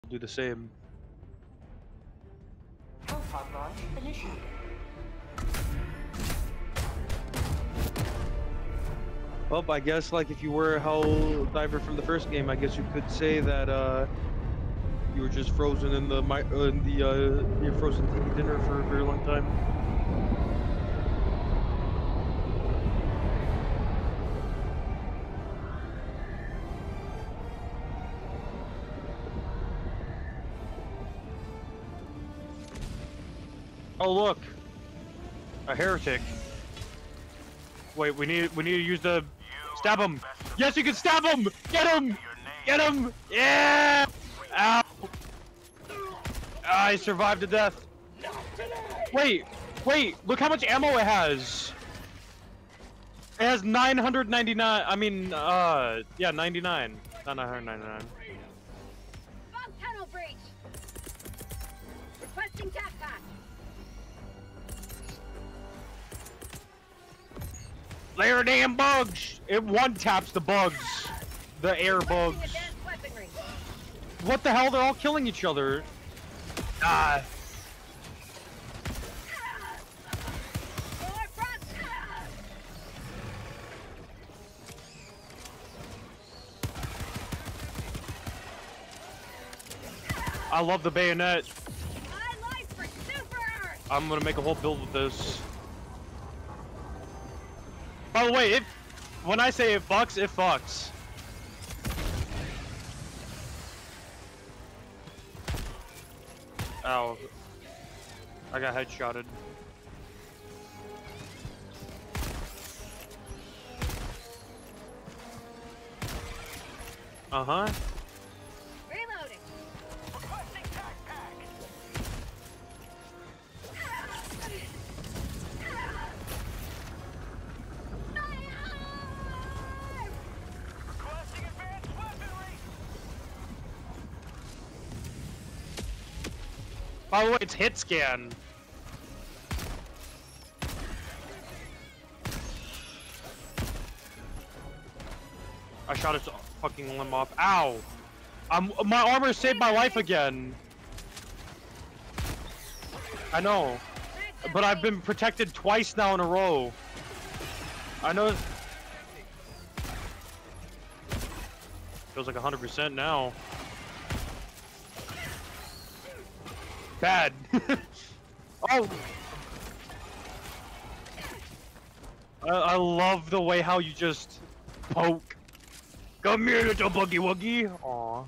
do the same. Pod launch initiated. Well, I guess like if you were a Helldiver from the first game, I guess you could say that you were just frozen in the your frozen TV dinner for a very long time. Oh look, a heretic. Wait, we need to use the stab him. Yes, you can stab him. Get him. Get him. Yeah. Ow. I survived to death. Wait. Look how much ammo it has. It has 999. I mean, yeah, 99. Not 999. Bomb tunnel breach. Requesting tap pack. They're damn bugs! It one-taps the bugs. The air bugs. What the hell? They're all killing each other. Ah. I love the bayonet. I'm gonna make a whole build with this. By the way, when I say it fucks, it fucks. Ow. I got headshotted. Uh-huh. Reloading. Requesting tac pack. Requesting advanced weaponry. By the way, it's hit scan. I shot his fucking limb off. Ow! My armor saved my life again. I know, but I've been protected twice now in a row. I know. Feels like 100% now. Bad. Oh! I love the way how you just poke. Come here, little buggy wuggy. Aw.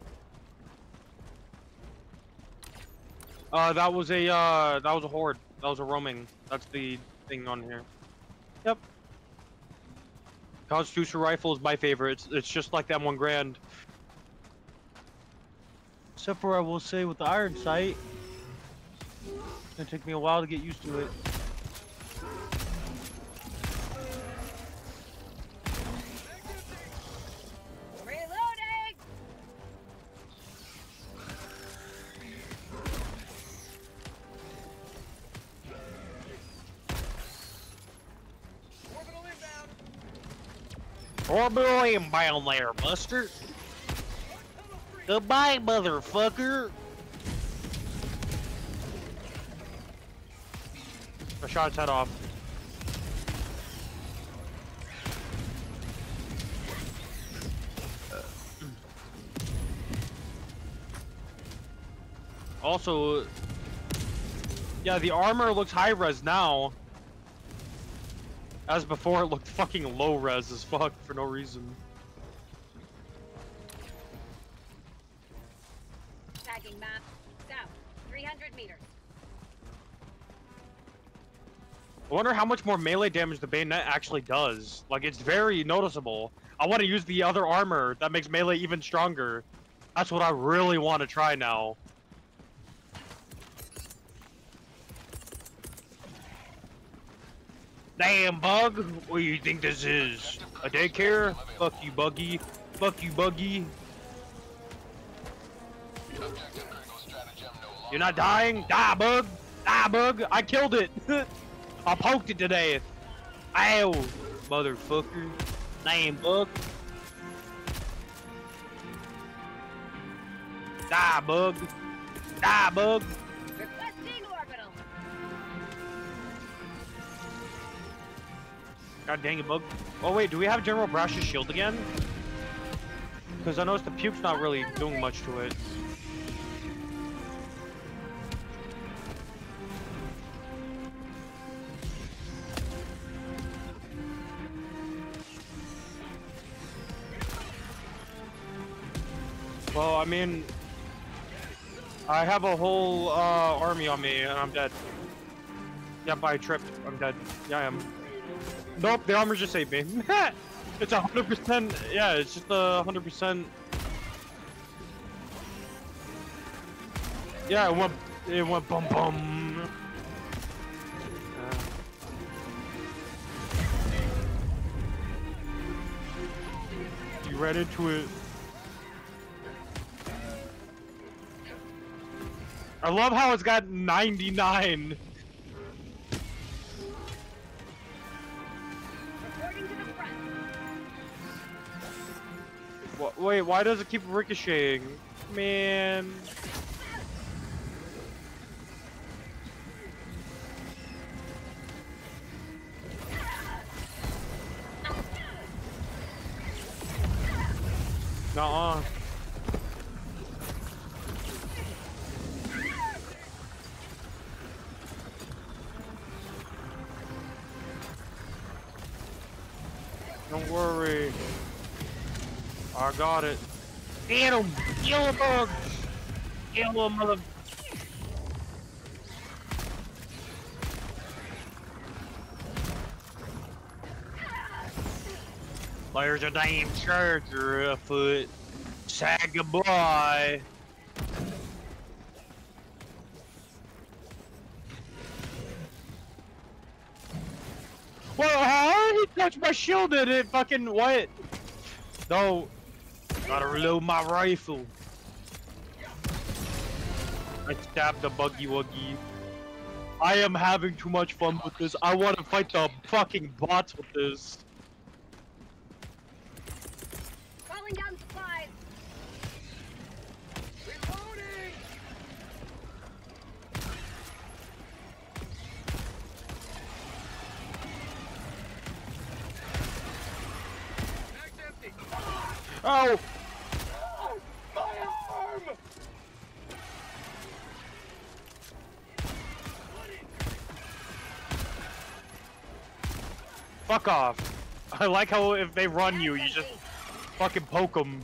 That was a horde. That was a roaming. That's the thing on here. Yep. Constitution rifle is my favorite. It's just like that M1 Grand. Except for I will say with the iron sight. It's gonna take me a while to get used to it. Reloading. Orbital inbound there, Buster. Goodbye, motherfucker. I shot his head off. Also, yeah, the armor looks high res now. As before, it looked fucking low res as fuck for no reason. Tagging map. South. 300 meters. I wonder how much more melee damage the bayonet actually does. Like, it's very noticeable. I want to use the other armor that makes melee even stronger. That's what I really want to try now. Damn, Bug! What do you think this is? A daycare? Fuck you, Buggy. Fuck you, Buggy. You're not dying? Die, Bug! Die, Bug! I killed it! I poked it to death! Ow! Motherfucker. Damn, Bug. Die, bug. Die, bug. Requesting orbital. God dang it, bug. Oh wait, do we have General Brash's shield again? Because I noticed the puke's not really doing much to it. Well, I mean, I have a whole army on me, and I'm dead. Yep, I tripped. I'm dead. Yeah, I am. Nope, the armor just saved me. It's 100%. Yeah, it's just 100%. Yeah, it went bum bum. You ran into it. I love how it's got 99. Reporting to the front. Wait, why does it keep ricocheting? Man. Nuh-uh. Don't worry. I got it. Get him! Kill him, bug! Kill him, mother... There's a damn charger afoot. Say goodbye. Well, how? He touched my shield and it fucking what? No. Gotta reload my rifle. I stabbed the buggy wuggy. I am having too much fun with this. I want to fight the fucking bots with this. Calling down supplies. Reloading. Oh! My arm! Fuck off. I like how if they run you, you just fucking poke them.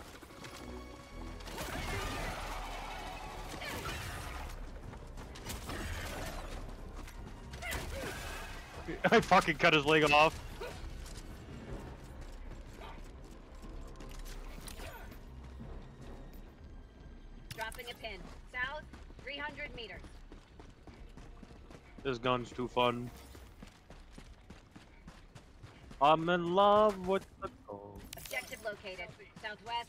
I fucking cut his leg off. Dropping a pin. South, 300 meters. This gun's too fun. I'm in love with the gold. Objective located. Southwest.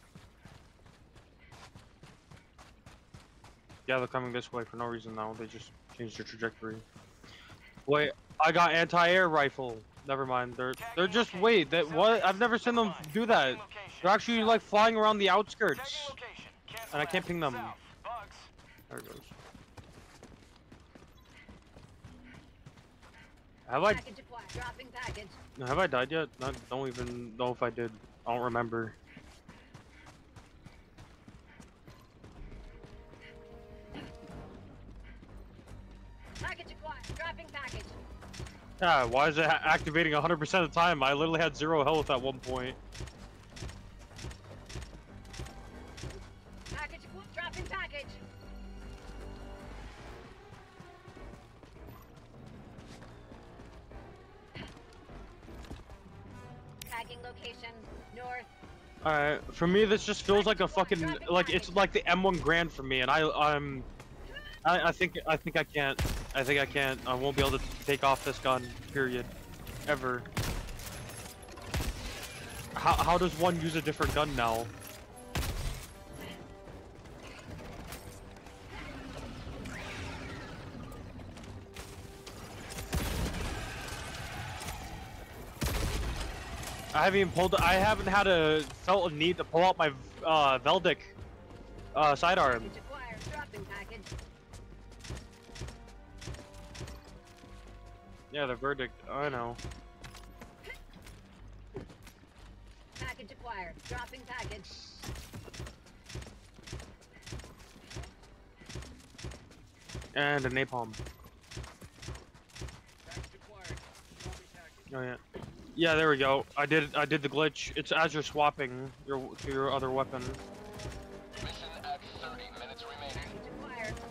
Yeah, they're coming this way for no reason now. They just changed their trajectory. Wait, I got anti-air rifle. Never mind. They're just wait. That what? I've never seen them do that. They're actually like flying around the outskirts, and I can't ping them. There it goes. Have I? Package acquired. Dropping package. Have I died yet? I don't even know if I did. I don't remember. Package acquired. Dropping package. Yeah, why is it activating 100% of the time? I literally had 0 health at one point. Package dropping package. Tagging location north. Alright, for me this just feels like a fucking like it's like the M1 Grand for me, and I think I can't. I think I can't. I won't be able to take off this gun. Period. Ever. How does one use a different gun now? I haven't had felt a need to pull out my Veldic Sidearm. Package acquired. Dropping package. Yeah, the verdict. I know. Package acquired. Dropping package. And a napalm. Oh yeah. Yeah, there we go. I did the glitch. It's as you're swapping to your other weapon. Mission at 30 minutes remaining. Package acquired.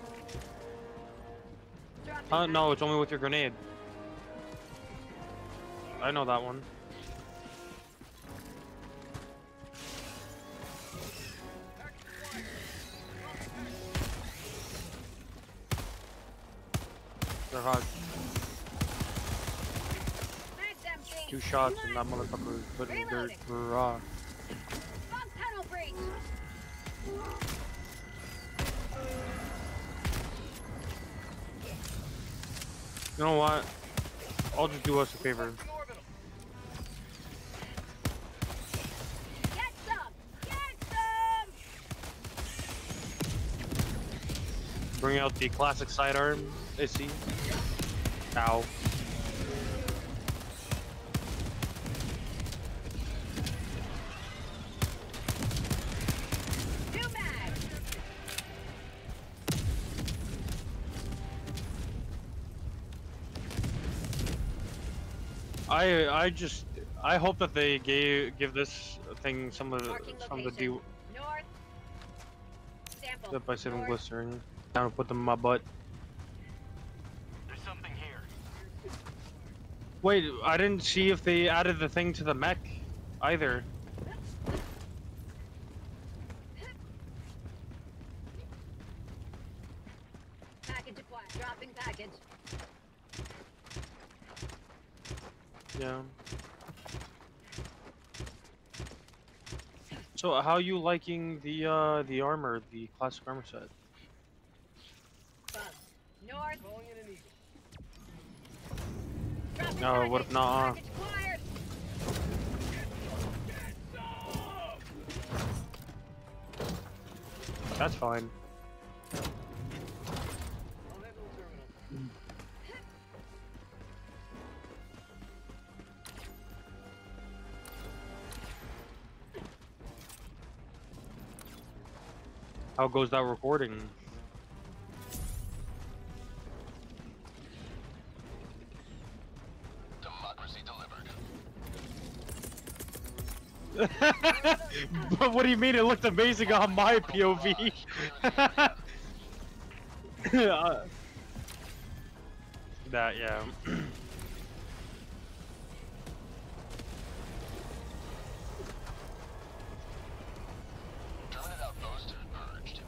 Dropping No, it's only with your grenade. I know that one. They're hot. Max empty. 2 shots and that motherfucker is putting dirt raw. Bomb tunnel breach. You know what? I'll just do us a favor. Get some. Get some. Bring out the classic sidearm. I see. Ow. Two bags. I hope that they give this thing some of Marking the location. North. Sample. by saving North. glycerin. Down and put them in my butt. There's something here. Wait, I didn't see if they added the thing to the mech either. Package acquired. Dropping package. Yeah. So how you liking the armor, the classic armor set? Bug. North. Calling in an eagle. Dropping No, package. what if not? Package acquired. That's fine. I'll handle the terminal. How goes that recording? Democracy delivered. But what do you mean? It looked amazing on my POV. That yeah. Terminate outpost purged.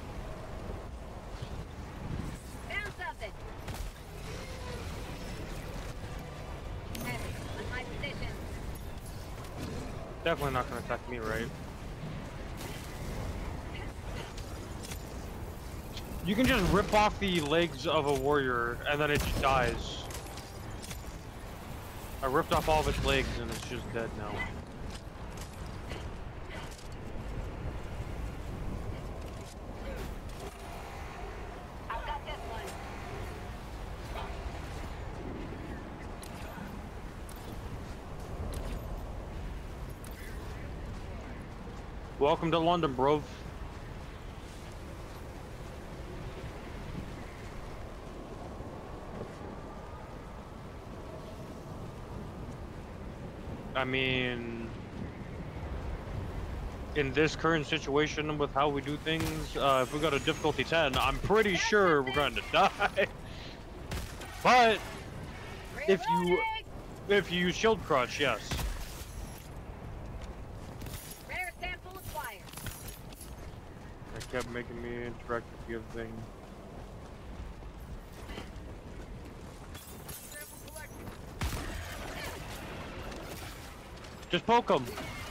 Found something. Enemy on my position. Definitely not gonna attack me, right? You can just rip off the legs of a warrior and then it just dies. I ripped off all of its legs and it's just dead now. I've got this one. Welcome to London, bro. I mean, in this current situation with how we do things, if we got a difficulty 10, I'm pretty sure we're going to die. But if you use shield crush, yes. Rare sample acquired. It kept making me interact with the other thing. Just poke them.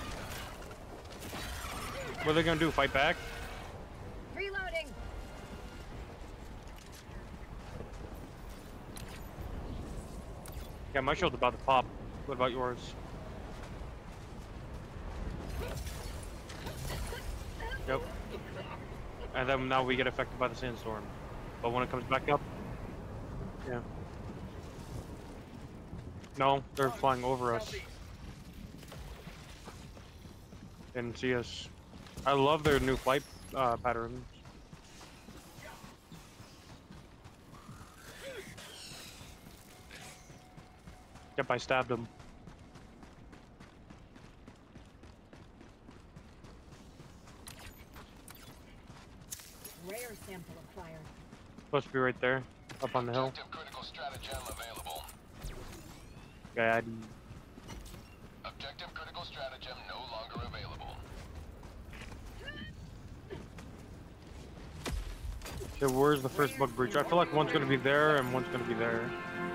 What are they gonna do? Fight back? Reloading. Yeah, my shield's about to pop. What about yours? Yep. and then now we get affected by the sandstorm. But when it comes back up, yeah. No, they're flying over us. Didn't see us. I love their new flight patterns. Yep, I stabbed him. Rare sample acquired. Supposed to be right there, up on the hill. Objective critical stratagem available. God. Objective critical stratagem no longer available. So where's the first bug breach? I feel like one's gonna be there and one's gonna be there.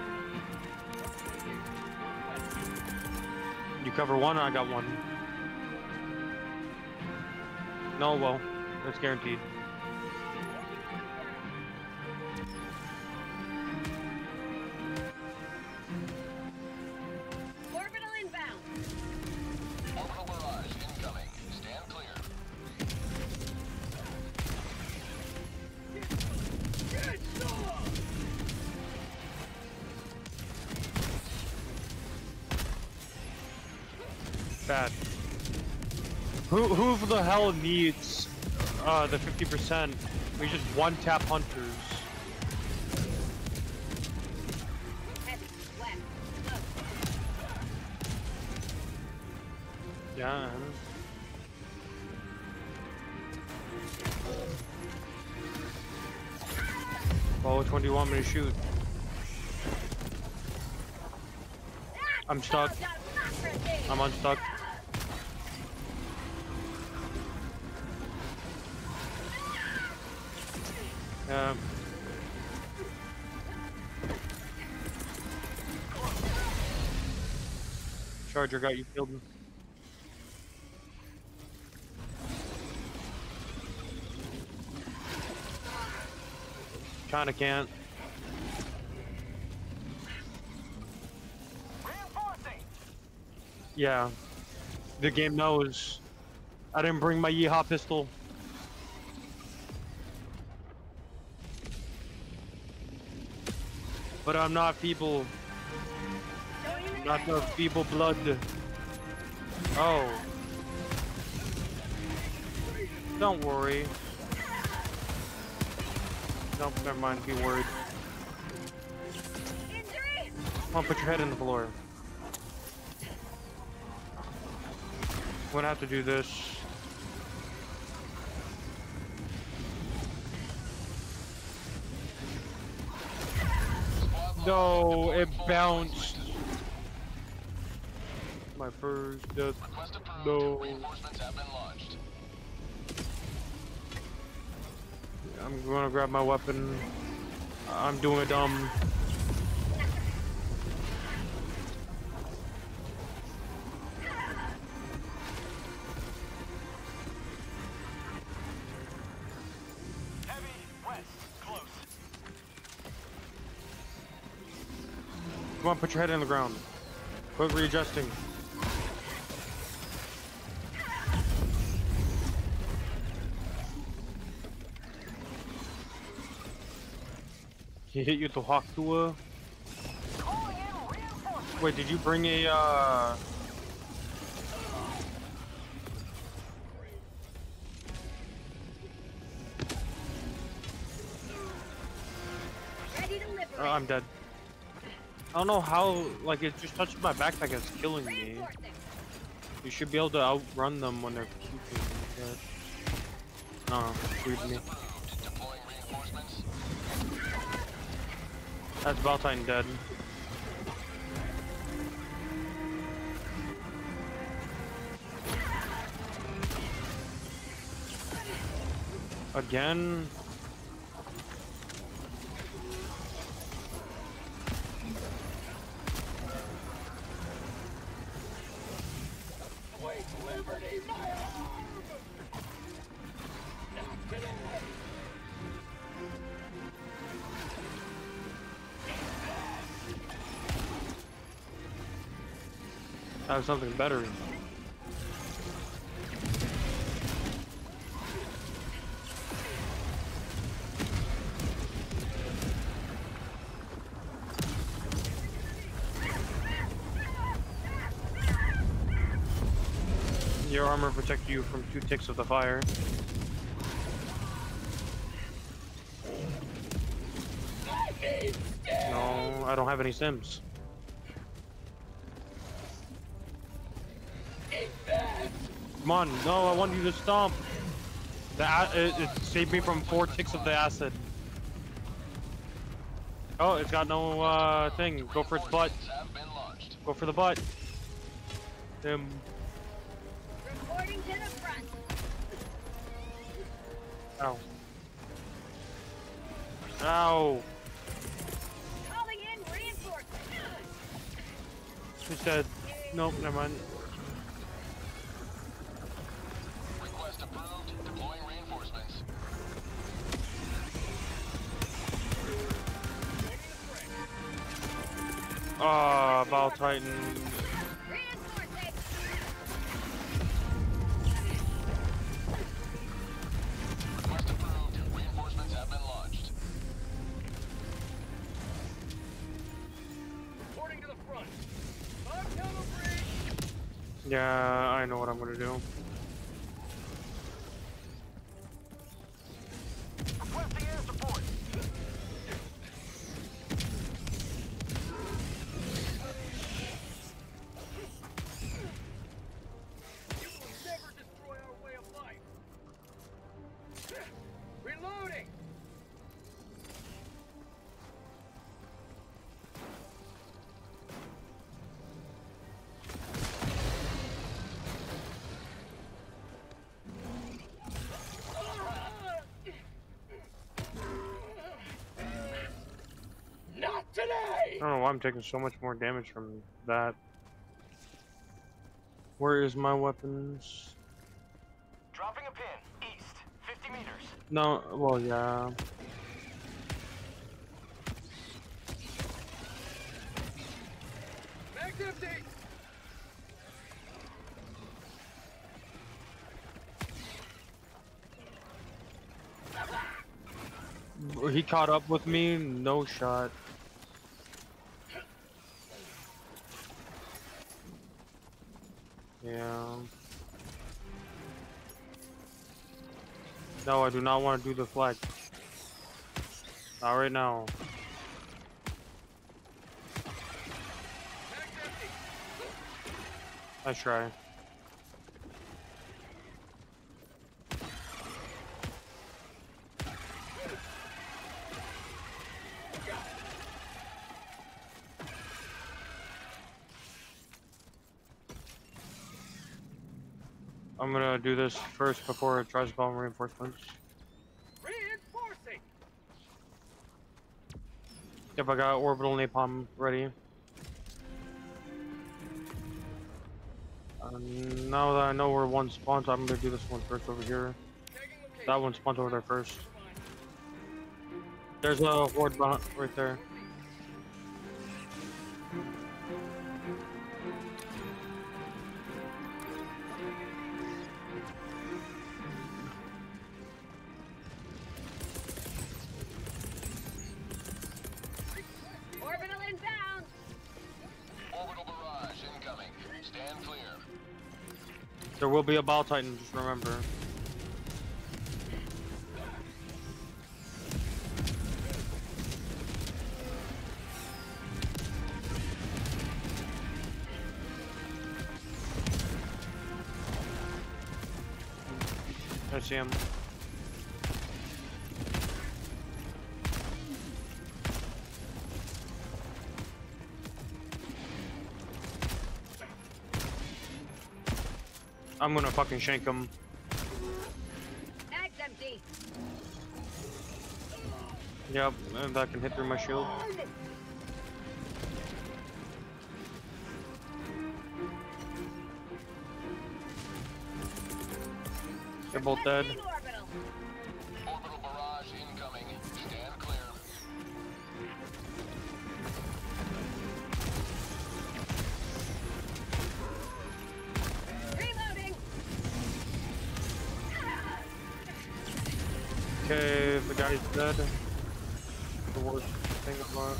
You cover one, I got one. No, well, that's guaranteed. Orbital inbound. Orbital barrage incoming. Stand clear. Bad. Who the hell needs the 50%? We just one-tap hunters. Heavy. West. Close. Yeah. Well, which one do you want me to shoot? I'm stuck. I'm unstuck. Yeah. Charger got you killed. Kinda can't. Reinforcing. Yeah. The game knows. I didn't bring my yeehaw pistol. But I'm not feeble. Not the feeble blood. Oh. Don't worry. Nope, never mind. Be worried. Injury. Come on, put your head in the floor. I'm gonna have to do this. No, it bounced. My first death. Request approved. No. Reinforcements have been launched. I'm gonna grab my weapon. I'm doing a dumb. Heavy west. Close. Come on, put your head in the ground. Quit readjusting. He hit you with the hawk tour. Wait, did you bring a Ready to liberate. I'm dead. I don't know how, like, it just touched my backpack and it's killing me. Reinforcing. You should be able to outrun them when they're keeping it. No, screwed me. Approved. Deploying reinforcements. That's Valtine dead. Again? I have something better. Your armor protects you from 2 ticks of the fire. No, I don't have any sims. Come on, no, I want you to stomp. It saved me from 4 ticks of the acid. Oh, it's got no thing. Go for its butt. Go for the butt. Reporting to the front. Ow. Ow. Calling in reinforcements. He said, nope, never mind. Request approved. Deploying reinforcements. Ah, Ball Titan. Reinforcing. Request approved. Reinforcements have been launched. Reporting to the front. Yeah, I know what I'm gonna do. Requesting air support. You will never destroy our way of life. Reloading. Not today. I don't know why I'm taking so much more damage from that. Where is my weapons? Dropping a pin. East. 50 meters. No, well, yeah. Mag's empty. He caught up with me, no shot. Yeah. No, I do not want to do the flag. Not right now. Nice try. I'm gonna do this first before it tries to bomb reinforcements. Reinforcing. If I got orbital napalm ready. Now that I know where one spawns, I'm gonna do this one first over here. That one spawns over there first. There's a horde right there. Orbital inbound. Orbital barrage incoming. Stand clear. There will be a Ball Titan, just remember. I see him. I'm gonna fucking shank him. Mag's empty. Yep, and that can hit through my shield. They're both dead. Requesting orbital. Orbital barrage incoming. Stand clear. Reloading. Okay, the guy's dead. The worst thing about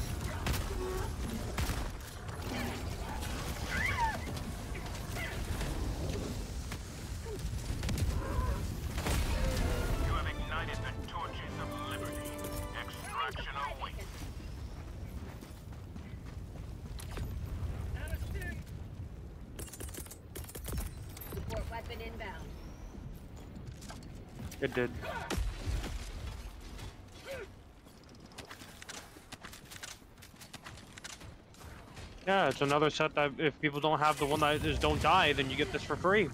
It did. Yeah, it's another set that if people don't have the one that is don't die, then you get this for free.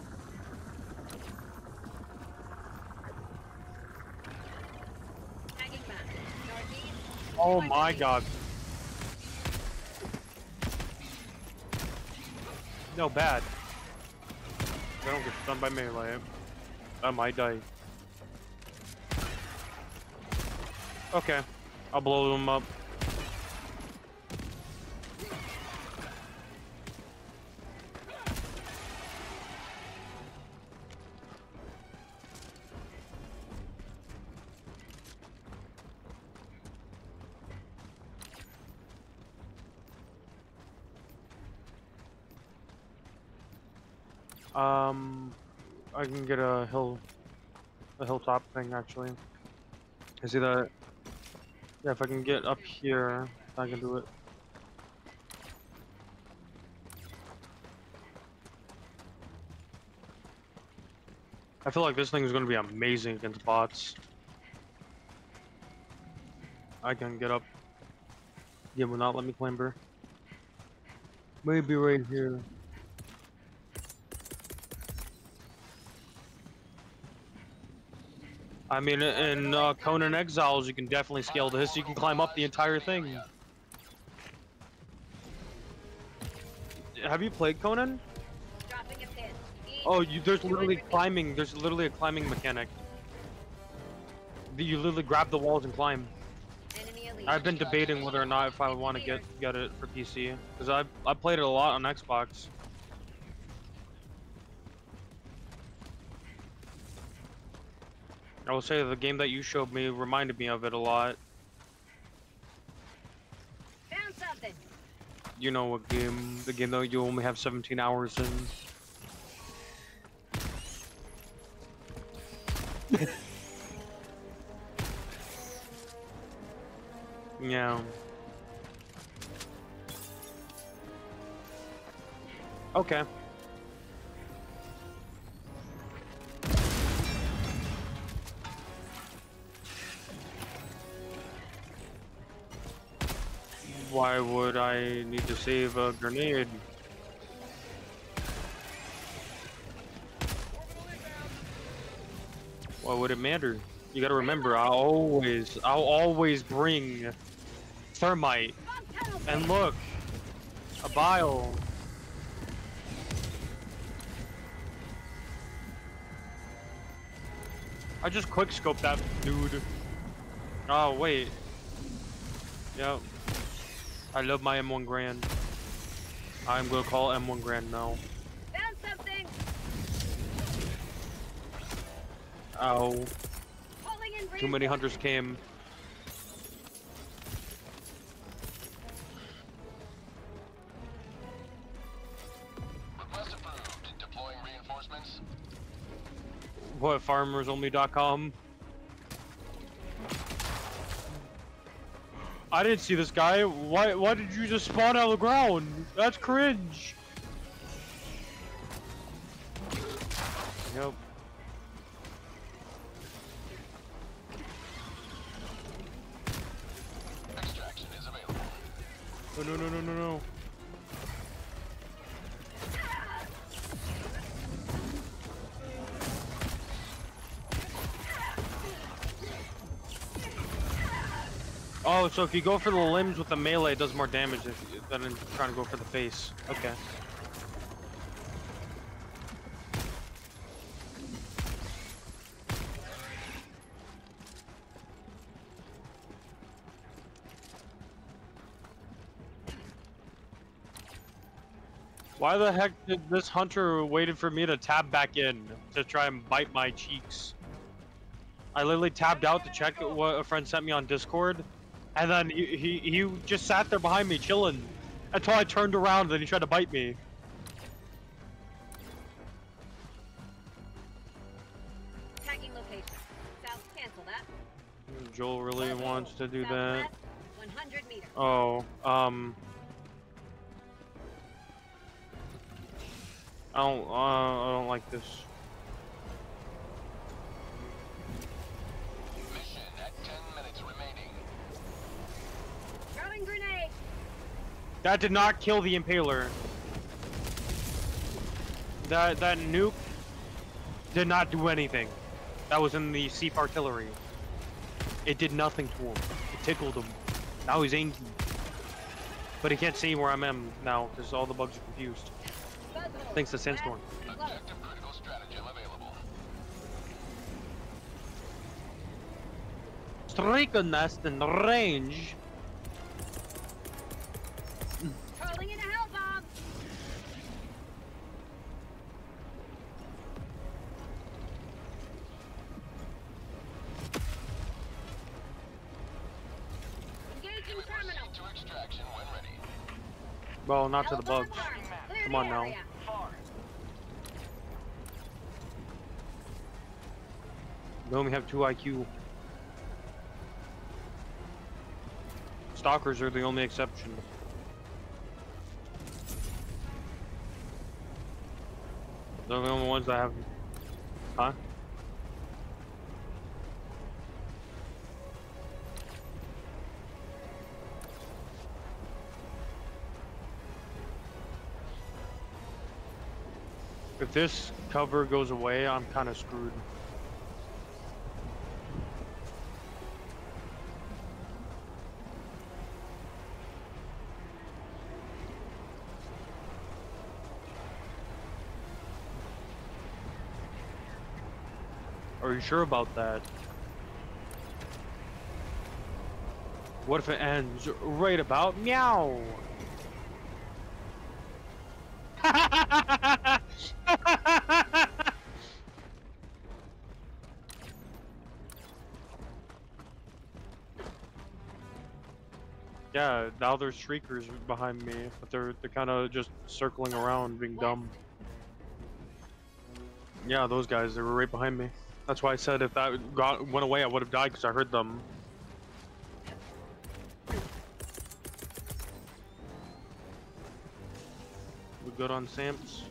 Tagging map. Northeast. Oh my god. No, bad. They don't get stunned by melee. I might die. Okay. I'll blow them up. I can get a hilltop thing actually. I see that. Yeah, if I can get up here, I can do it. I feel like this thing is going to be amazing against bots. I can get up. Yeah, will not let me clamber. Maybe right here. I mean, in Conan Exiles, you can definitely scale this. You can climb up the entire thing. Have you played Conan? Dropping a pin. Oh, there's literally climbing. There's literally a climbing mechanic. You literally grab the walls and climb. Enemy elite. I've been debating whether or not if I want to get it for PC because I played it a lot on Xbox. I will say the game that you showed me reminded me of it a lot. Found something. You know what game? The game that you only have 17 hours in. Yeah. Okay. Why would I need to save a grenade? Why would it matter? You gotta remember, I'll always bring thermite. And look, a bile. I just quick scoped that dude. Oh wait. Yep. I love my M1 Grand. I'm gonna call M1 Grand now. Found something. Ow. Pulling in Too many hunters came. Request approved. Deploying reinforcements. What, farmersonly.com? I didn't see this guy. Why did you just spawn out of the ground? That's cringe. Yep. Extraction is available. Oh, no. Oh, so if you go for the limbs with the melee, it does more damage than trying to go for the face. Okay. Why the heck did this hunter waited for me to tab back in to try and bite my cheeks? I literally tabbed out to check what a friend sent me on Discord, and then he just sat there behind me chilling until I turned around and then he tried to bite me. Tagging location. South, cancel that. Joel really wants to do that. Southwest, 100 meters. Oh, I don't like this. That did not kill the Impaler. That nuke did not do anything. That was in the Seep artillery. It did nothing to him. It tickled him. Now he's angry. But he can't see where I'm at now because all the bugs are confused. Thanks to Sandstorm. Objective critical stratagem available. Striker nest in range. Trolling in a hell bomb. Engaging terminal. Proceed to extraction when ready. Well, not to Hell the bomb bugs. armed. Clear Come the on now. area. We only have 2 IQ. Stalkers are the only exception. They're the only ones that have... Huh? If this cover goes away, I'm kind of screwed. Are you sure about that? What if it ends right about meow? Yeah, now there's shriekers behind me, but they're kind of just circling around, being dumb. Yeah, those guys, they were right behind me. That's why I said if that went away, I would have died because I heard them. We good on Samps?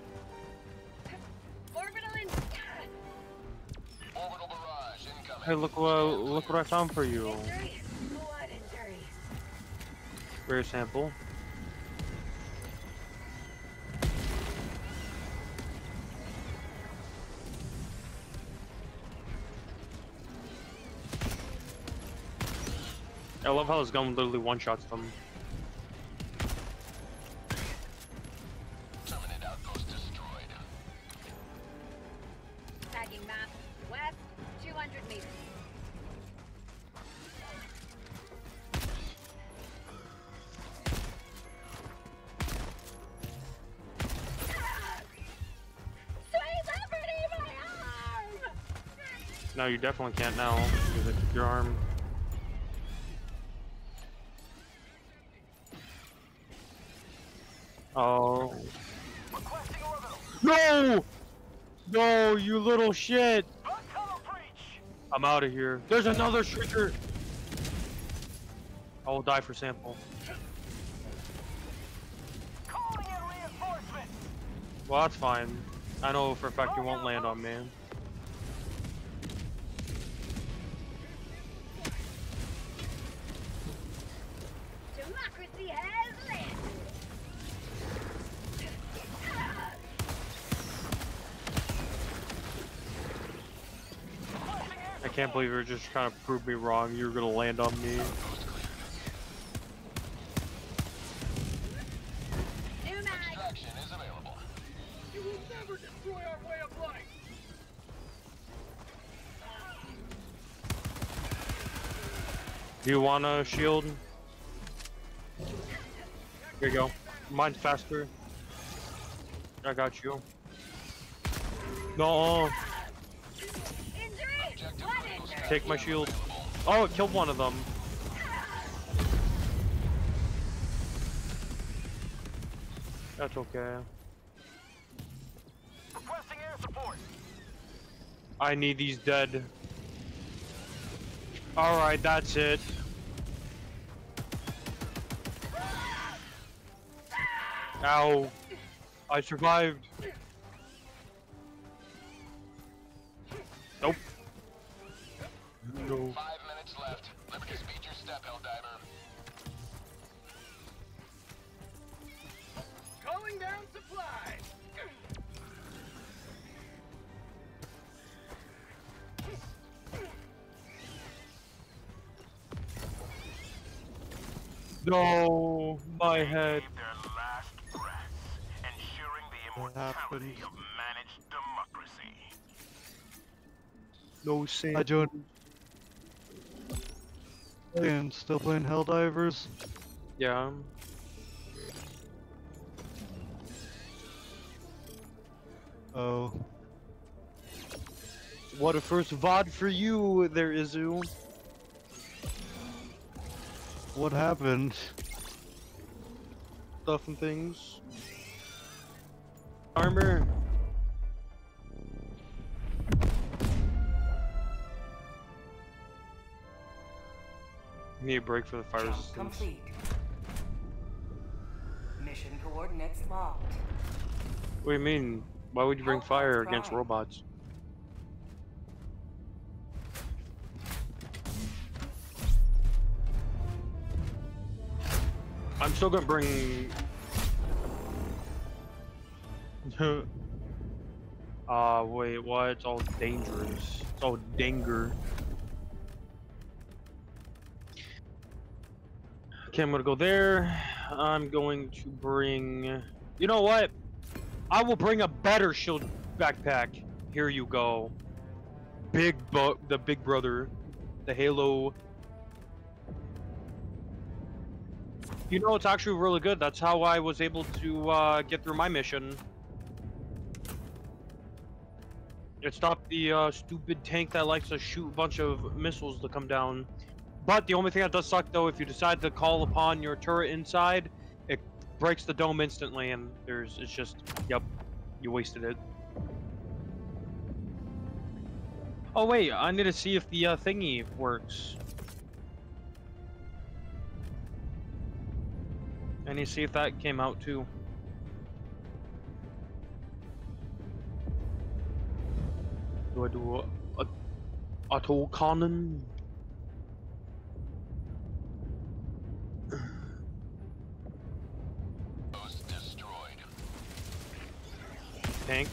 Orbital in. Orbital barrage incoming. Hey, look what I found for you. Injury. Blood injury. Rare sample. I love how this gun literally one-shots them. Terminate outpost destroyed. Tagging map. West. 200 meters. Sweet liberty, my arm! No, you definitely can't now because I took your arm. Oh. No! No, you little shit! I'm out of here. There's another shrieker! I will die for sample. Well, that's fine. I know for a fact you won't land on me. Democracy has landed! I can't believe you're just trying to prove me wrong. You're gonna land on me. New mag! Extraction is available. You will never destroy our way of life! Do you want a shield? Here you go. Mine's faster. I got you. No. Injury! Blood injury! Take my shield. Oh, it killed one of them. That's okay. Requesting air support! I need these dead. Alright, that's it. Ow. I survived. Nope. No. 5 minutes left. Limit to speed your step, Helldiver. Pulling down supplies. No, my head. Gave their last breaths, ensuring the What immortality happened? of managed democracy. No sin. I joined. And still playing Helldivers. Yeah. Oh, What a first VOD for you there, Izu. what happened? Stuff and things. Armor. Need a break for the fire Jump resistance. complete. Mission coordinates locked. What do you mean? Why would you bring Hellpods fire against prime. robots? I'm still gonna bring. Wait, what? It's all dangerous. It's all danger. Okay, I'm gonna go there. I'm going to bring. You know what? I will bring a better shield backpack. Here you go. The big brother, the Halo. You know, it's actually really good. That's how I was able to get through my mission. It stopped the stupid tank that likes to shoot a bunch of missiles to come down. But the only thing that does suck, though, if you decide to call upon your turret inside, it breaks the dome instantly, and it's just, yep, you wasted it. Oh wait, I need to see if the thingy works. I need to see if that came out too. Do I do a auto cannon? Post destroyed. Tank.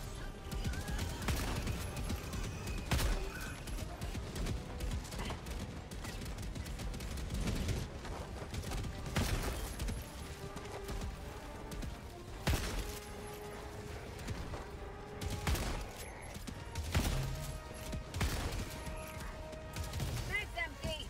That's empty.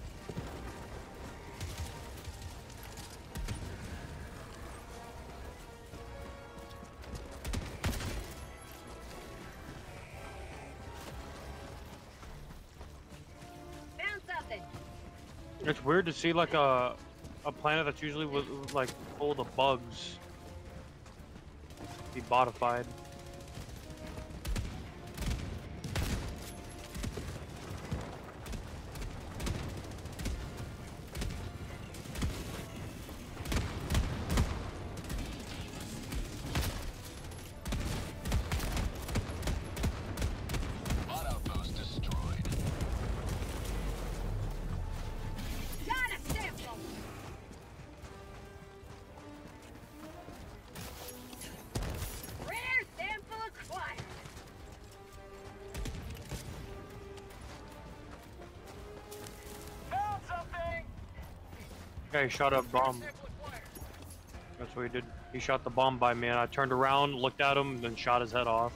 Found something. It's weird to see like a planet that's usually like full of bugs be bodified. Bot outpost destroyed. Got a sample. Rare sample acquired. Found something. Yeah, he shot a bomb. Sample acquired. That's what he did. He shot the bomb by me, and I turned around, looked at him, then shot his head off.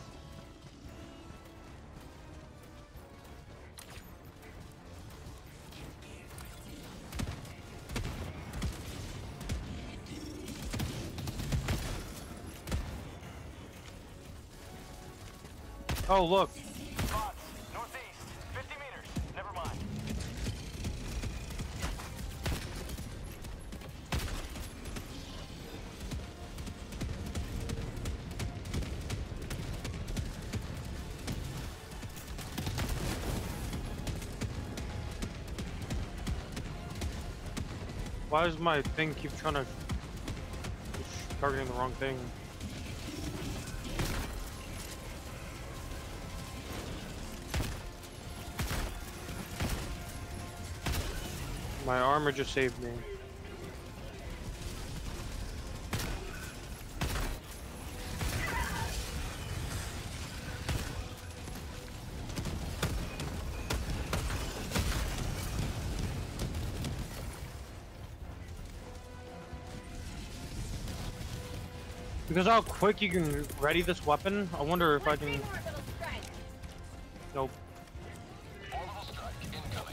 Oh, look. Bots, northeast, 50 meters. Never mind. Why does my thing keep trying to... It's targeting the wrong thing? My armor just saved me. Because how quick you can ready this weapon, I wonder if I can. Three more little strikes. Nope. Orbital strike incoming.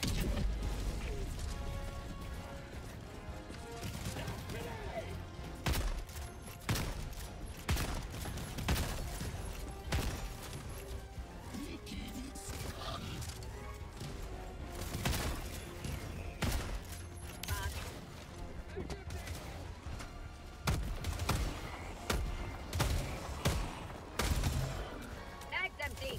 Bag's empty.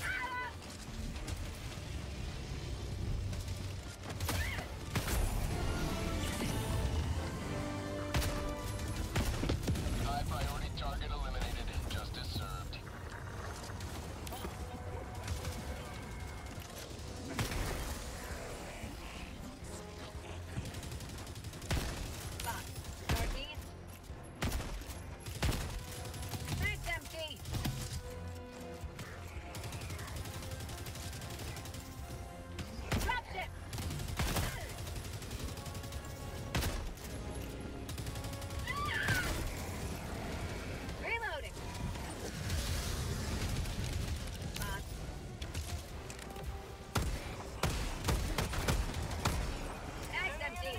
High priority target eliminated. Justice served. Box. Northeast. Bag's empty. Dropship. Reloading. Box. Bag's empty.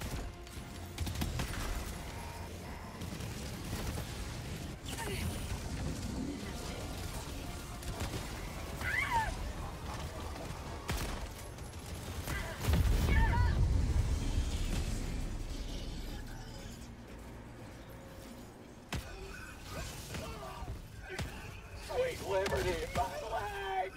Sweet liberty, my leg!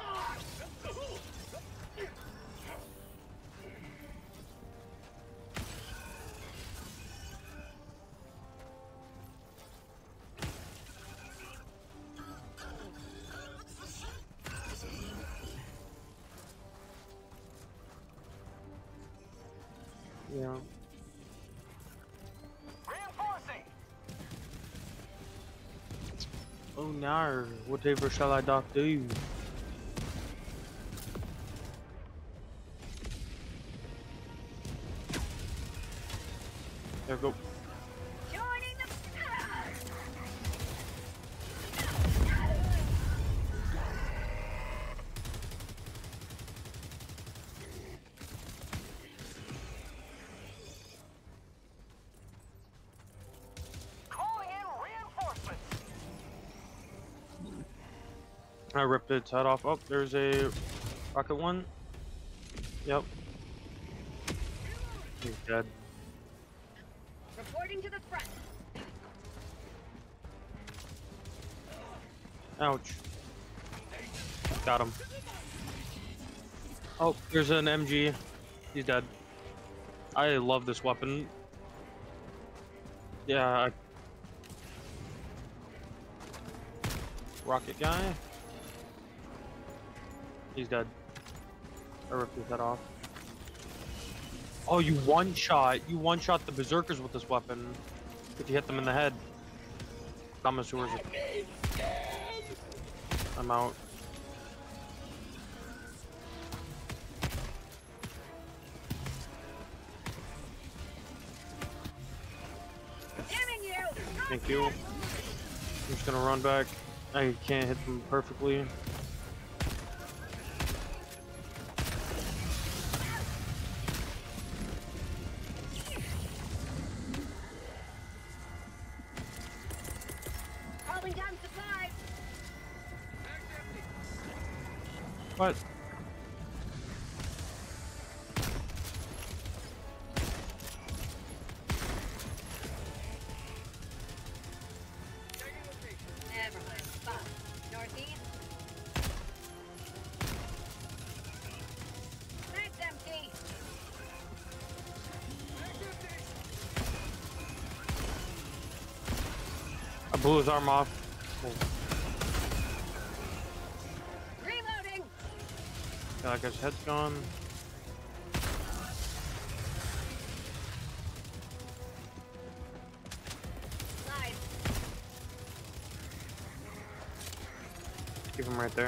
Yeah. Reinforcing! Oh no, whatever shall I doc do? There we go. Joining the. Calling in reinforcements! I ripped its head off. Oh, there's a rocket one. Yep. He's dead. Reporting to the front. Ouch. Got him. Oh, there's an MG. He's dead. I love this weapon. Yeah. Rocket guy. He's dead. I ripped his head off. Oh, you one-shot the berserkers with this weapon. If you hit them in the head. Dinosaurs. I'm out. Damning you. Thank you. I'm just gonna run back. I can't hit them perfectly. Calling down supplies. What? Never mind. Box. Northeast. Bag's empty. I blew his arm off. Reloading. Yeah, I guess head's gone. Slide. Keep him right there.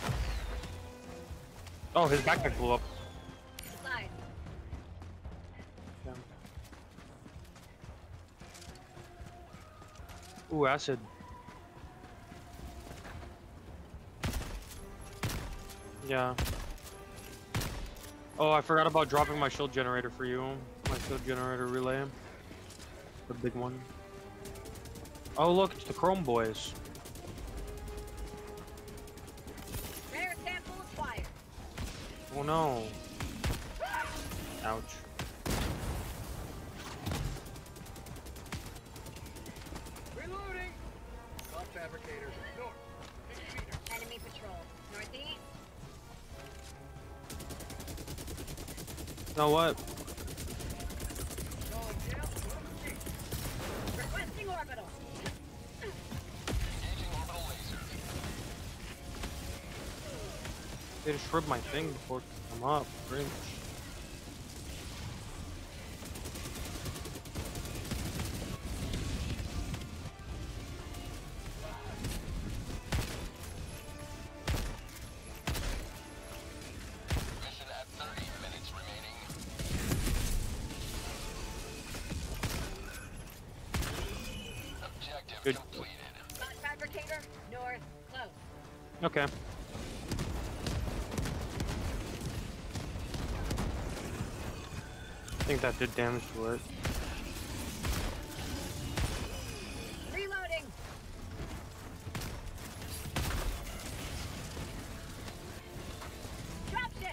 Oh, his backpack blew up. Slide. Ooh, acid. Yeah. Oh, I forgot about dropping my shield generator for you. My shield generator relay. The big one. Oh, look, it's the Chrome Boys. Rare sample acquired. Oh no. Ouch. Reloading! Top fabricator. North. 50 meters. Enemy patrol. Northeast. You know what? Going down. Requesting orbital. Engaging orbital laser. They just ripped my thing before I'm up. Cringe. Mission at 30 minutes remaining. Objective Good. completed. Spot fabricator. North. Close. Okay. I think that did damage to it. Reloading. Dropship.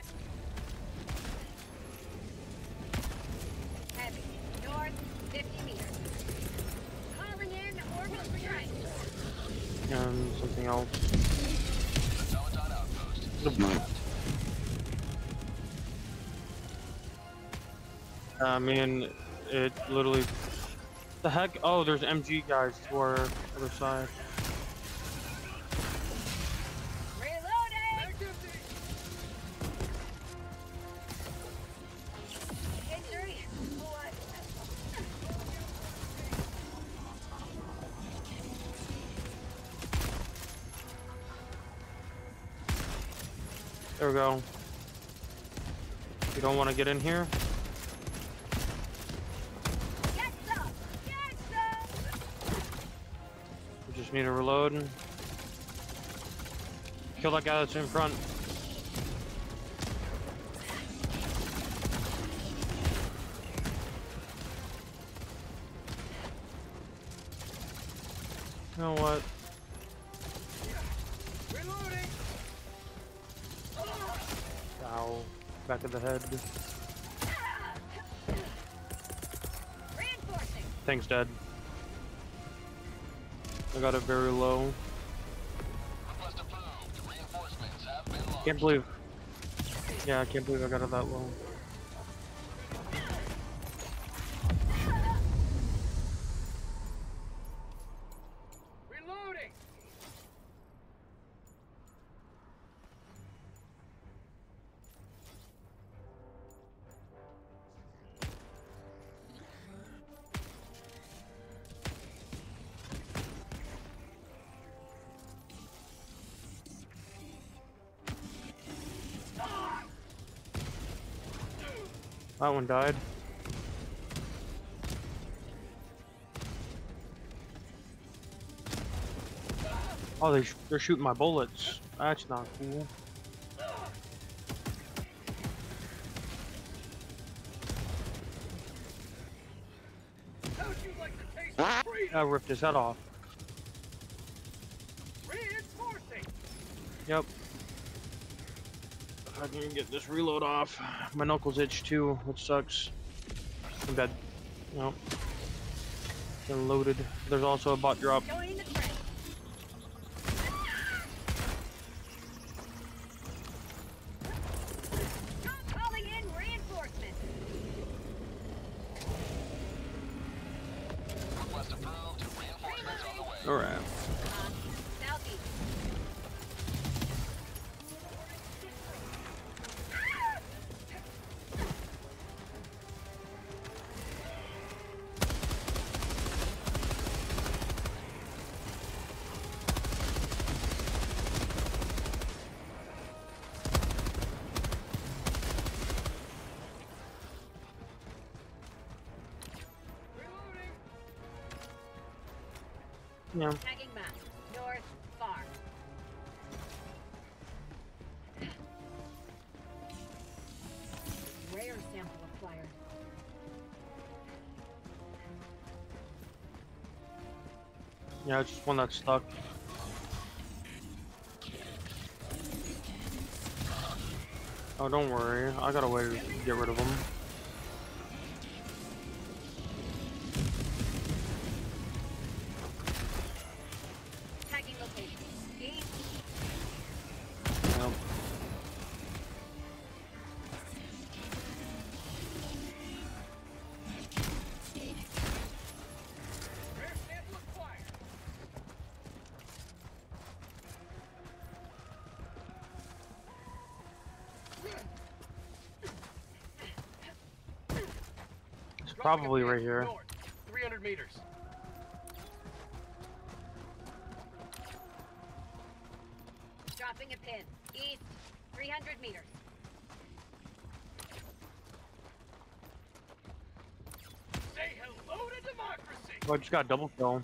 Heavy. North. 50 meters. Calling in orbital strike. And something else. Automaton outpost. I mean, it literally. The heck? Oh, there's MG guys to our other side. Reloading. Injury. What? There we go. You don't want to get in here? Get some. Get some. We just need to reload and kill that guy that's in front. You know what? Reloading! Ow. Back of the head. Reinforcing. Thanks, Dad. I got it very low. Request approved. Reinforcements have been launched. Can't believe. Yeah, I can't believe I got it that low. Reloading! That one died. Oh, they're shooting my bullets. That's not cool. How'd you like to taste of freedom? I ripped his head off. Reinforcing! Yep. If I can get this reload off. My knuckles itch too, which sucks. I'm dead. Nope. Been loaded. There's also a bot drop. Joining the fray. Calling in reinforcements. Request approved. Reinforcements on the way. Alright. Southeast. Yeah. Tagging map. North, far. Rare sample acquired. Yeah, it's just one that's stuck. Oh, don't worry. I got a way to get rid of them. Tagging location. East. Yep. Rare sample acquired. It's probably Dropping a right pin here. North, 300 meters. Dropping a pin. East. 300 meters. Say hello to democracy. Oh, I just got a double kill.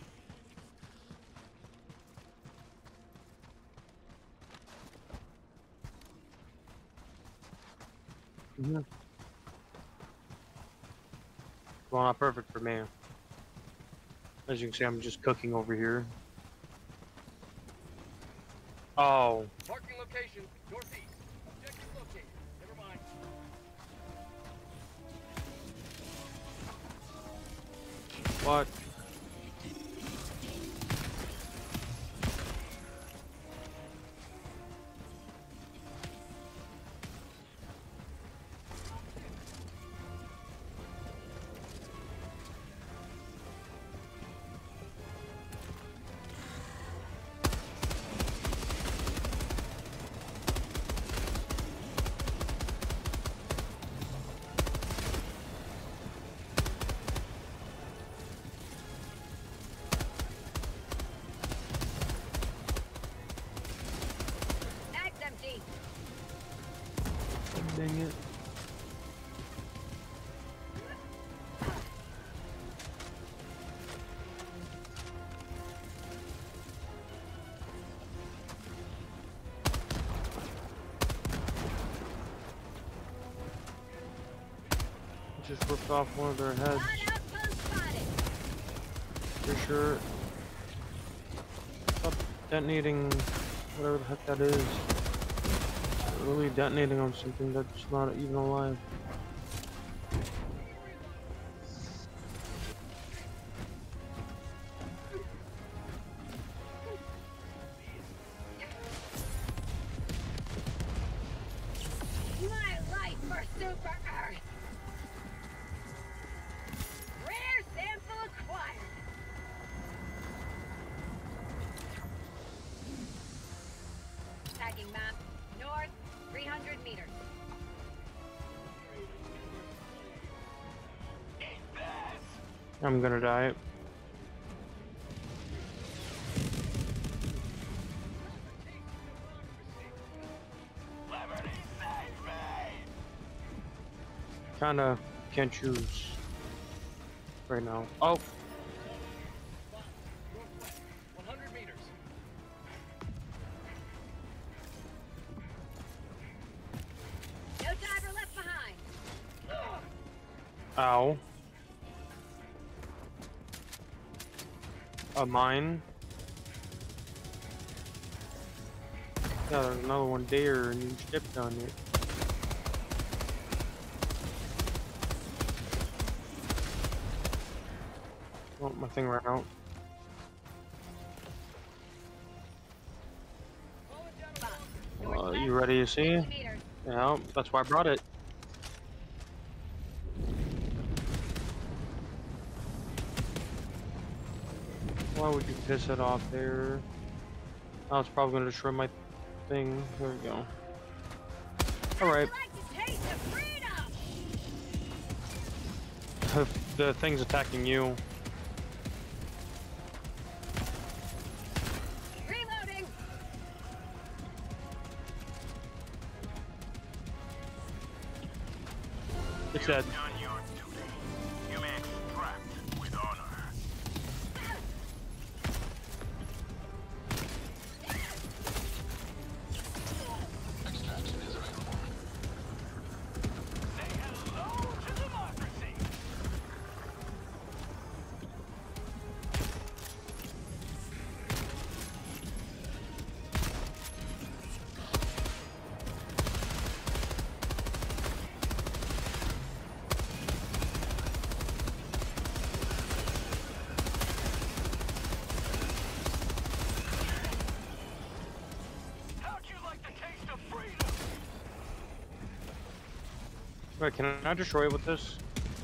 Well, not perfect for me. As you can see, I'm just cooking over here. Oh, Marking location, northeast. Objective located. Never mind. what? Mag's empty. Dang it. Just ripped off one of their heads. Odd outpost spotted. For sure. Stop detonating whatever the heck that is. Really detonating on something that's not even alive. My life for Super Earth. Rare sample acquired. Tagging map. North, 300 meters. I'm gonna die. Kinda can't choose right now. Oh, 100 meters. No diver left behind. ow. A mine. Yeah, there's another one there, and you stepped on it. Oh, my thing ran out. Northwest, You ready to see? 50 meters. Yeah, that's why I brought it. Why would you piss it off there? Oh, it's probably gonna destroy my thing. There we go. Alright. I like to taste of freedom. The thing's attacking you. Reloading. It's dead. Done your duty. You may extract with honor. Wait, can I destroy it with this?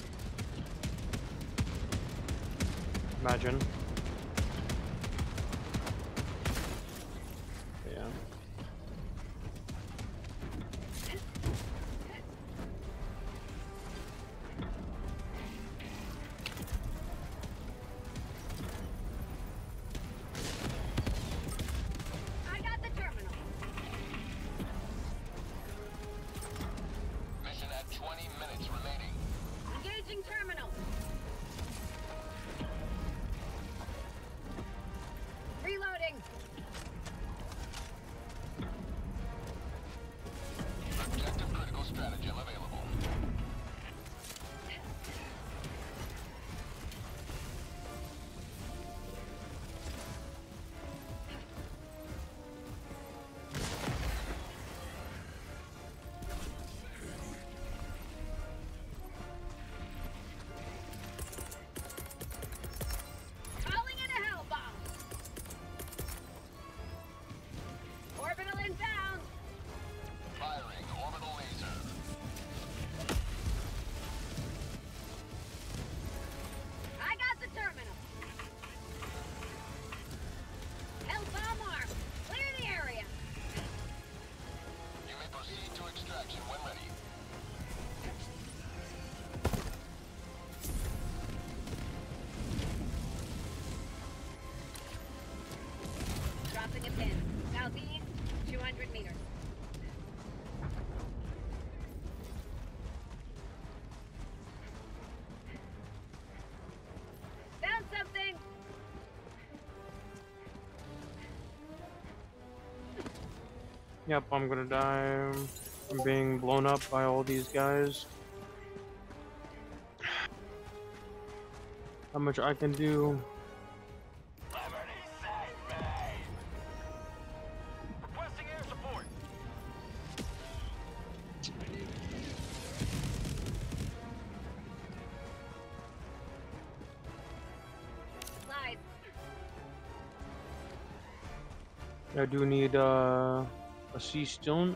Imagine. Yeah. I got the terminal. Mission at 20 minutes remaining. Engaging terminal. Reloading. Objective critical stratagem available. Calling in a hell bomb. Orbital inbound. Firing orbital laser. I got the terminal. Hell bomb armed. Clear the area. You may proceed to extraction when ready. Dropping a pin. Southeast, 200 meters. Found something. Yep, I'm gonna die. I'm being blown up by all these guys. How much I can do? Liberty save me! Requesting air support. Supplies. I do need a sea stone.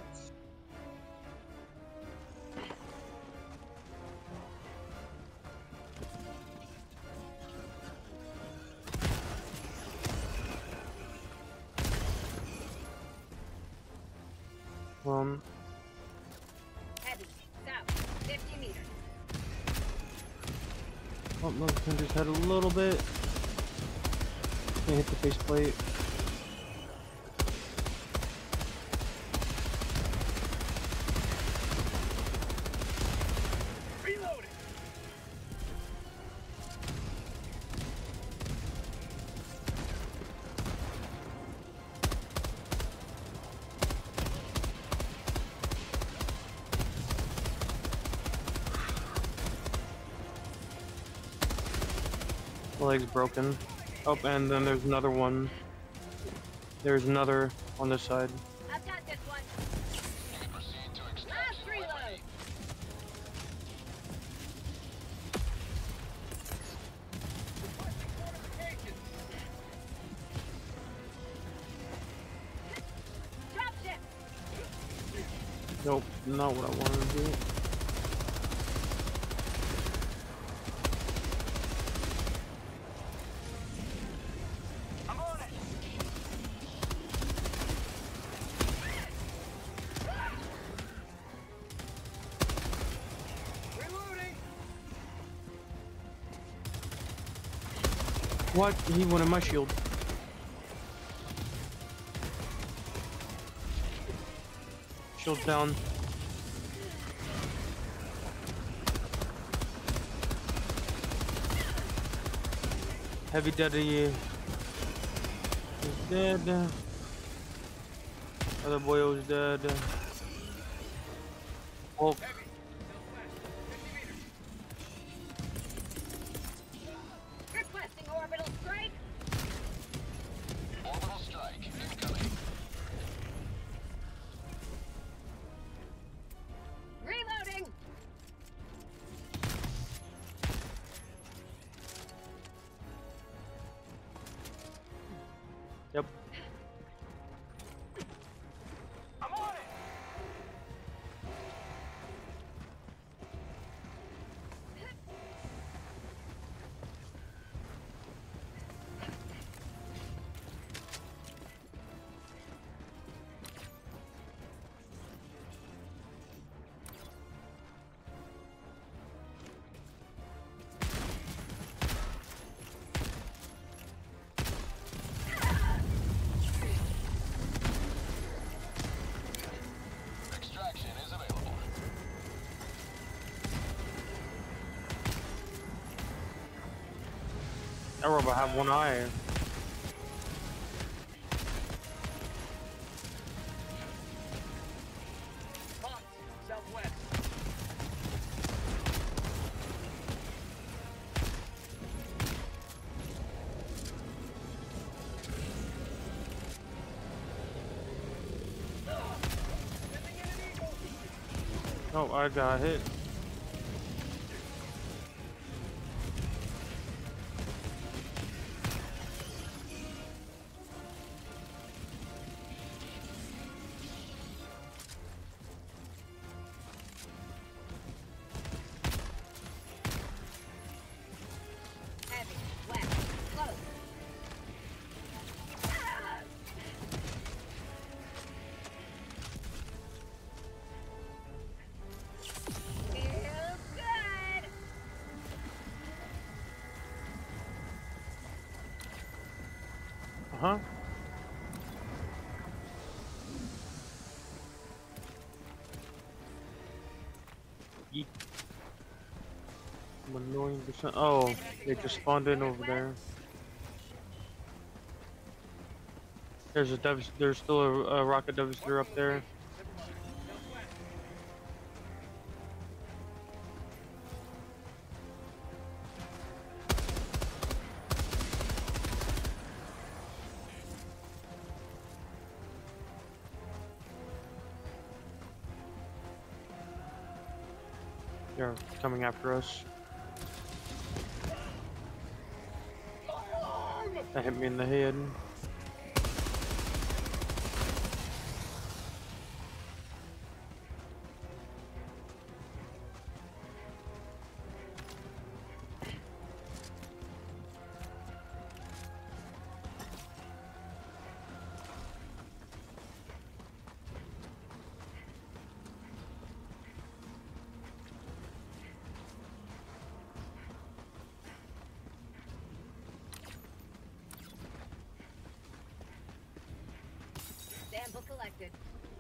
Heavy. South. 50 meters. Oh, look, I just had a little bit. Can't hit the faceplate. Reloading! The leg's broken. Oh, and then there's another one. There's another on this side. I've got this one. You may proceed to Last extraction when reload. ready. Drop ship. Nope, not what I wanted to do. I'm on it! Reloading! What? He wanted my shield. Shield's down. Heavy Daddy is dead. Other boy was dead. Oh, Requesting orbital strike. Orbital strike incoming. Reloading. yep. I'm on it! That robot have one eye. Box, southwest. Oh, I got hit. Heavy, wet, close. Feels good. Uh-huh. Yeet. I'm annoying percent. Oh, they just spawned in over there. There's a there's still a rocket devastator up there. They're coming after us. That hit me in the head. Sample collected.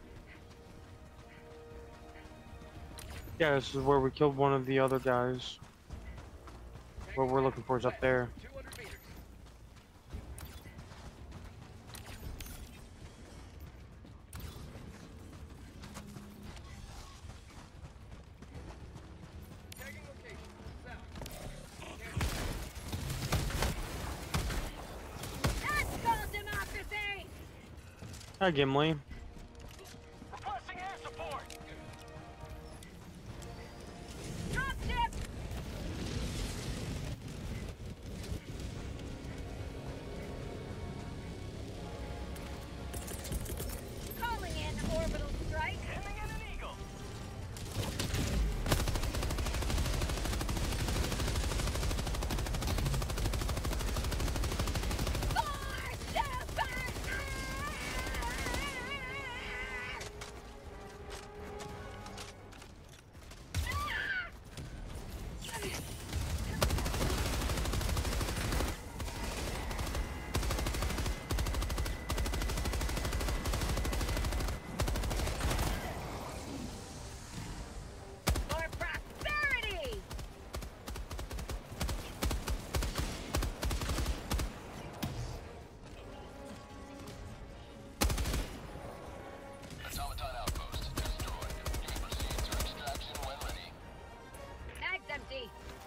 Yeah, this is where we killed one of the other guys. What we're looking for is up there. 200 meters. Tagging location. South. That's called democracy! Hi, Gimli. Requesting air support. Dropship! Calling in orbital strike. Aiming at an eagle. Far super! For prosperity! Automaton outpost destroyed. You can proceed to extraction when ready. Mag's empty.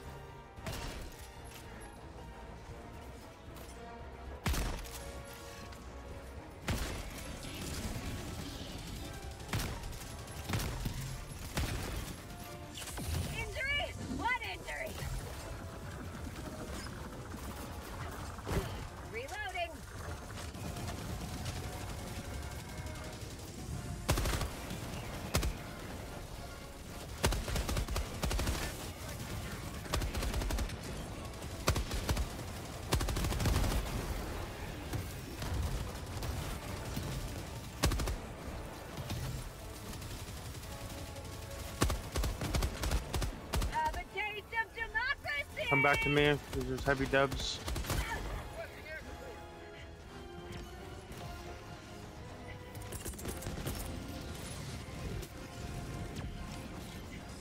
Injury? What injury? Reloading. Have a taste of democracy! Come back to me. There's heavy devs. Requesting air support.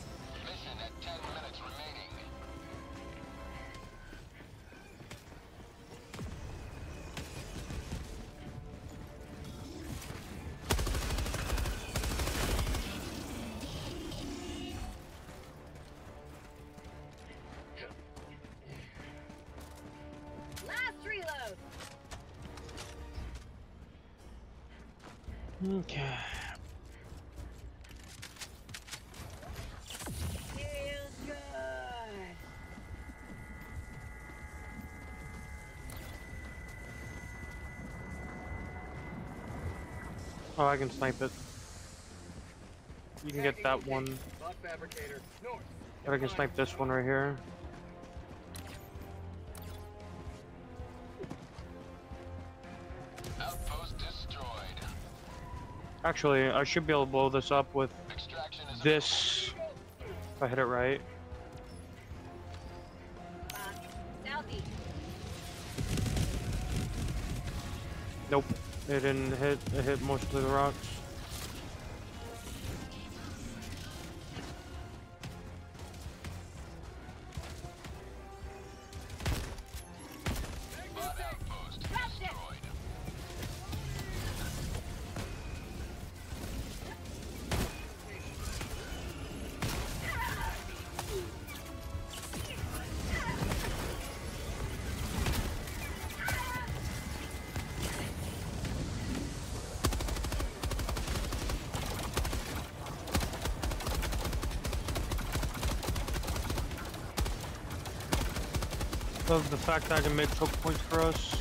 Mission at 10 minutes remaining. Okay. Feels good. Oh, I can snipe it. You can get that one. Bot fabricator. North. But I can snipe this one right here. Outpost destroyed. Actually, I should be able to blow this up with Extraction is this. If I hit it right. Southeast. Nope. It didn't hit. It hit mostly the rocks. bot outpost destroyed. Love the fact that I can make choke points for us.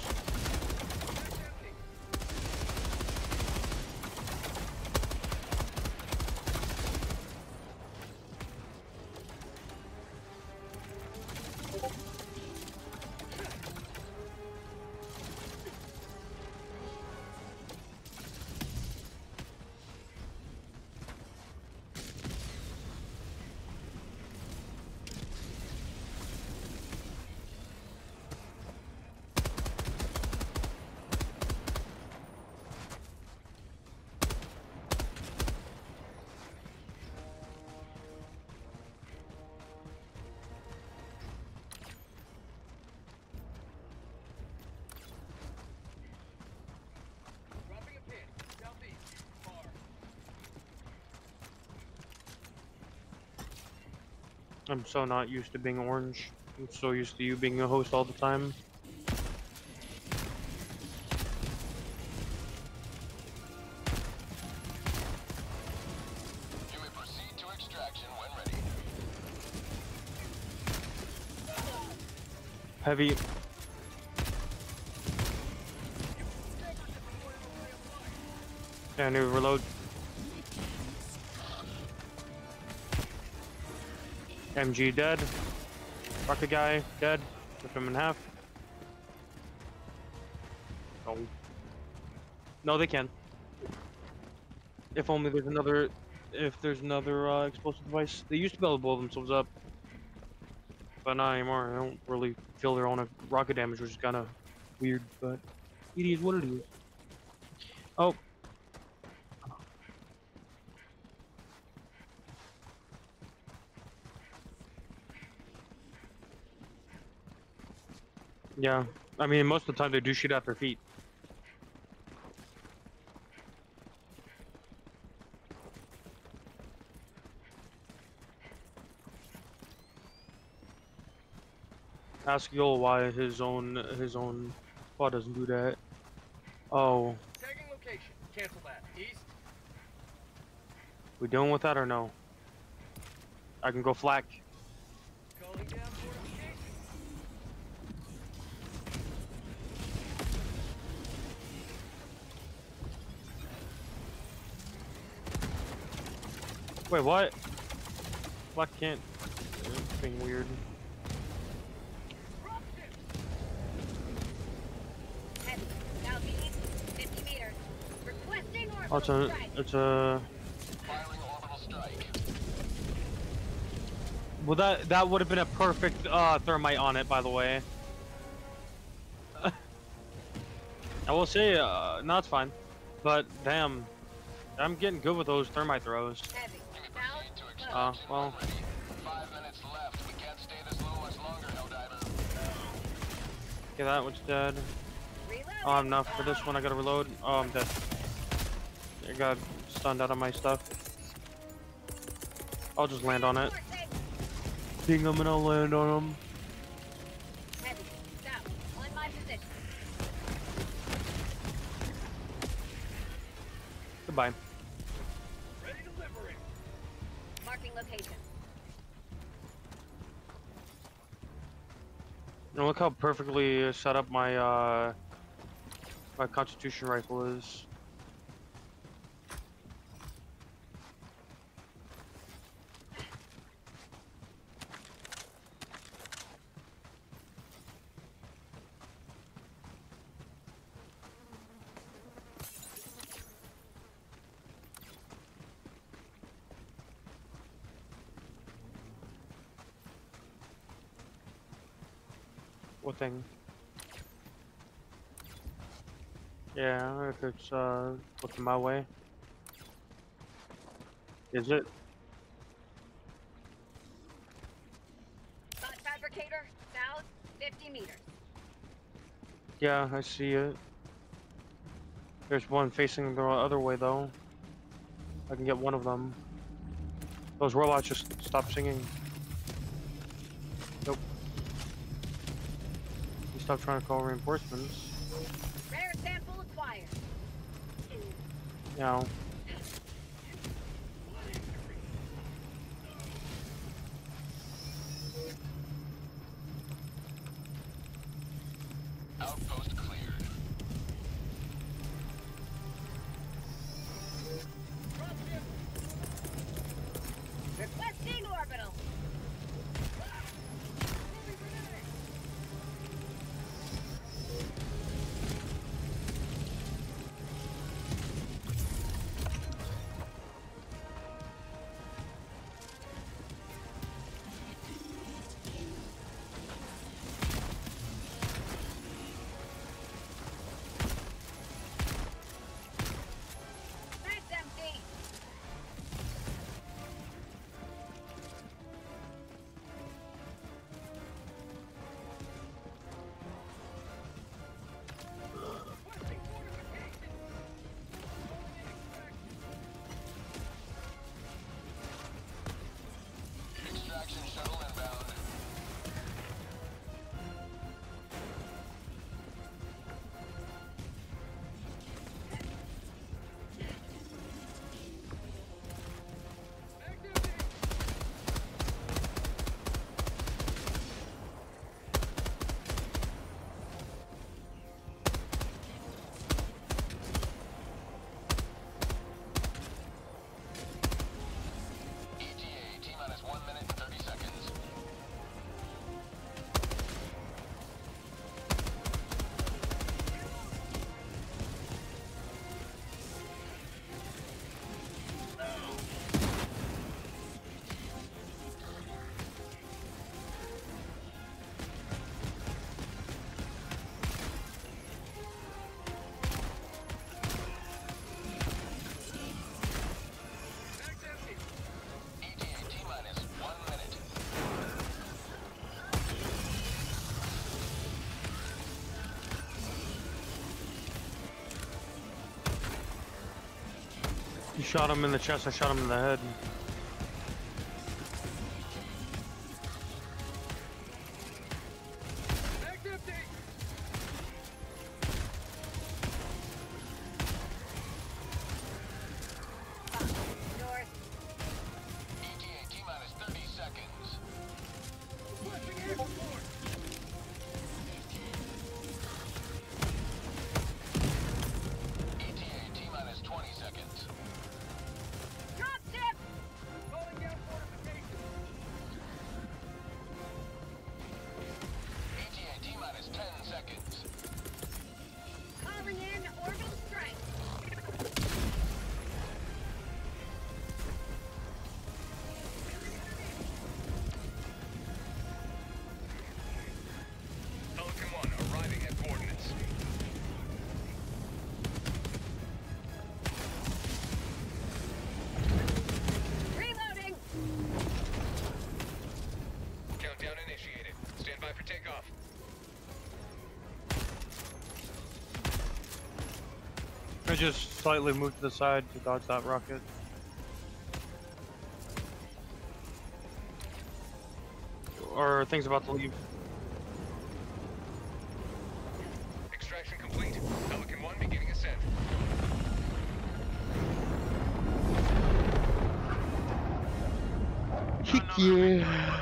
Dropping a pin. Southeast. Far. I'm so not used to being orange. I'm so used to you being a host all the time. You may proceed to extraction when ready. Heavy. Yeah, I need to reload. MG dead. Rocket guy dead. Rip him in half. No. No, they can. If only there's another. If there's another explosive device. They used to be able to blow themselves up, but not anymore. They don't really feel their own rocket damage, which is kind of weird. But it is what it is. Oh. Yeah, I mean, most of the time they do shoot at their feet. Ask Yol why his own squad doesn't do that. Oh, Tagging location. Cancel that. East. we dealing with that or no? I can go flak. Calling down fortification. Wait, what? Flak can't. It's being weird. Heavy. Southeast. 50 meters. Requesting Oh, orbital strike. it's a. Firing orbital strike. Well, that would have been a perfect thermite on it, by the way. I will say, no, it's fine. But damn, I'm getting good with those thermite throws. Heavy. You may South. proceed to Low. extraction well. when ready. 5 minutes left. We can't stay this low much longer, Helldiver. Okay, that one's dead. Reload. Oh, I'm not for this one. I gotta reload. Oh, I'm dead. I got stunned out of my stuff. I'll just land on it. Ding them and I'll land on them. Heavy. South. On my position. Goodbye. Marking location. And look how perfectly set up my my Constitution rifle is. What thing? Yeah, if it's looking my way. Is it? Spot fabricator, south, 50 meters. Yeah, I see it. There's one facing the other way though. I can get one of them. Those robots just stopped singing. Nope. You stopped trying to call reinforcements. Rare sample acquired. Now. Outpost cleared. Requesting orbital. That's empty. Extraction shuttle inbound. ETA T-minus 1 minute and 30 seconds. ETA T-minus 1 minute. You shot him in the chest, I shot him in the head. North. ETA T-minus 30 seconds. ETA T-minus 20 seconds. Drop ship. ETA T-minus 10 seconds. Calling in orbital strike. Pelican 1 arriving at coordinates. Reloading. Countdown initiated. Stand by for takeoff. I just slightly moved to the side to dodge that rocket. Or things about to leave. Extraction complete. Pelican 1 beginning ascent. Heck yeah.